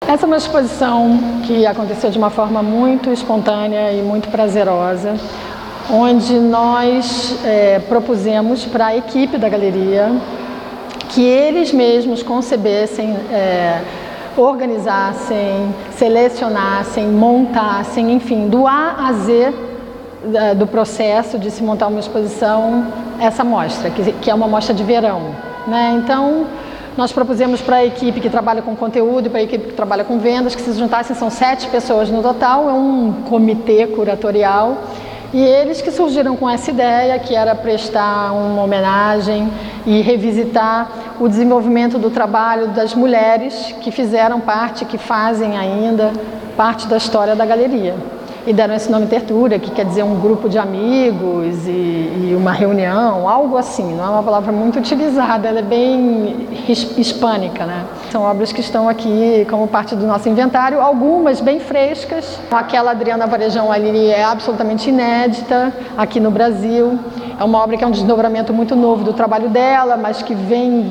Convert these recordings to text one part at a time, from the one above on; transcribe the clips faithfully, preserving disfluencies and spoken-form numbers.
Essa é uma exposição que aconteceu de uma forma muito espontânea e muito prazerosa, onde nós é, propusemos para a equipe da galeria que eles mesmos concebessem, é, organizassem, selecionassem, montassem, enfim, do A a Z do processo de se montar uma exposição, essa mostra, que é uma mostra de verão, né? Então, nós propusemos para a equipe que trabalha com conteúdo e para a equipe que trabalha com vendas que se juntassem, são sete pessoas no total, é um comitê curatorial, e eles que surgiram com essa ideia, que era prestar uma homenagem e revisitar o desenvolvimento do trabalho das mulheres que fizeram parte, que fazem ainda parte da história da galeria. E deram esse nome Tertúlia, que quer dizer um grupo de amigos e, e uma reunião, algo assim. Não é uma palavra muito utilizada, ela é bem hispânica, né? São obras que estão aqui como parte do nosso inventário, algumas bem frescas. Aquela Adriana Varejão ali é absolutamente inédita aqui no Brasil. É uma obra que é um desdobramento muito novo do trabalho dela, mas que vem,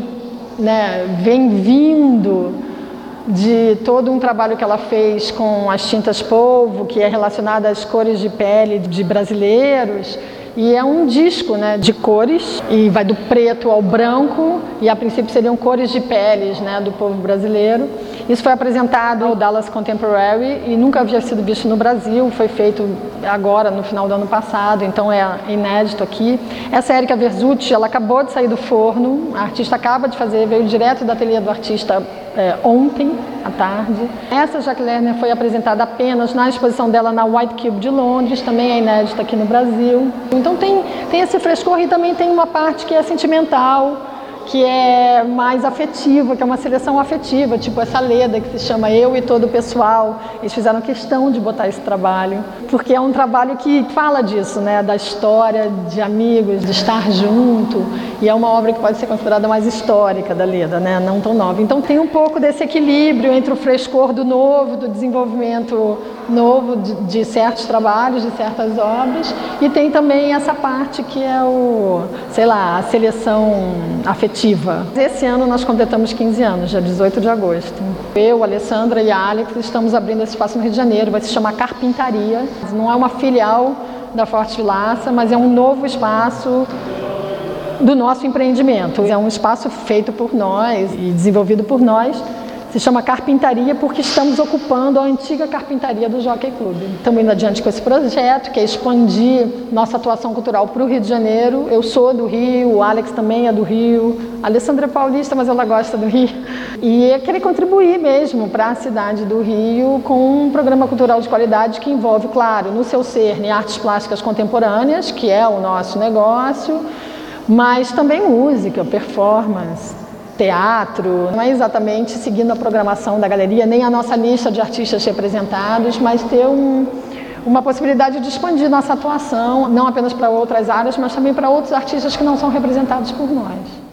né, vem vindo de todo um trabalho que ela fez com as tintas polvo, que é relacionado às cores de pele de brasileiros, e é um disco, né, de cores, e vai do preto ao branco, e a princípio seriam cores de peles, né, do povo brasileiro. Isso foi apresentado no Dallas Contemporary e nunca havia sido visto no Brasil, foi feito agora no final do ano passado, então é inédito aqui. Essa é a Erika Verzutti, ela acabou de sair do forno, a artista acaba de fazer, veio direto do ateliê do artista é, ontem à tarde. Essa Jacques Lerner foi apresentada apenas na exposição dela na White Cube de Londres, também é inédita aqui no Brasil. Então tem, tem esse frescor e também tem uma parte que é sentimental, que é mais afetiva, que é uma seleção afetiva, tipo essa Leda que se chama Eu e Todo o Pessoal. Eles fizeram questão de botar esse trabalho, porque é um trabalho que fala disso, né, da história de amigos, de estar junto, e é uma obra que pode ser considerada mais histórica da Leda, né, não tão nova. Então tem um pouco desse equilíbrio entre o frescor do novo, do desenvolvimento novo de, de certos trabalhos, de certas obras, e tem também essa parte que é o, sei lá, a seleção afetiva. Esse ano nós completamos quinze anos, dia dezoito de agosto. Eu, a Alessandra e a Alex estamos abrindo esse espaço no Rio de Janeiro, vai se chamar Carpintaria. Não é uma filial da Forte Vilaça, mas é um novo espaço do nosso empreendimento. É um espaço feito por nós e desenvolvido por nós. Se chama Carpintaria porque estamos ocupando a antiga carpintaria do Jockey Club. Estamos indo adiante com esse projeto, que é expandir nossa atuação cultural para o Rio de Janeiro. Eu sou do Rio, o Alex também é do Rio, a Alessandra é paulista, mas ela gosta do Rio. E é querer contribuir mesmo para a cidade do Rio com um programa cultural de qualidade que envolve, claro, no seu cerne, artes plásticas contemporâneas, que é o nosso negócio, mas também música, performance, teatro. Não é exatamente seguindo a programação da galeria, nem a nossa lista de artistas representados, mas ter um, uma possibilidade de expandir nossa atuação, não apenas para outras áreas, mas também para outros artistas que não são representados por nós.